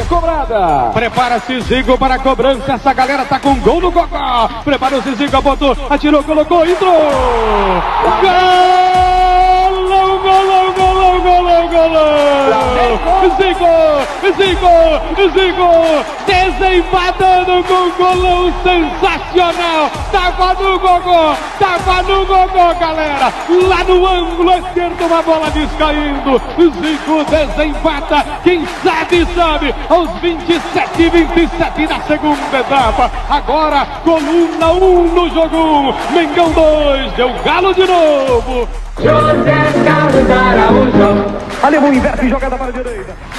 cobrada. Prepara-se Zico para a cobrança. Essa galera tá com gol no Gogó. Prepara-se Zico, botou, atirou, colocou, entrou. Golão, golão, golão, golão, golão. Zico, desembatando com um golão sensacional. Tava no Gogó, galera. Lá no ângulo esquerdo, uma bola descaindo. Zico desembata. Quem sabe, aos 27 da segunda etapa. Agora, Coluna 1 no jogo 1. Mengão 2, deu Galo de novo. José Carlos Araújo. Alemão inverte, jogada para a direita.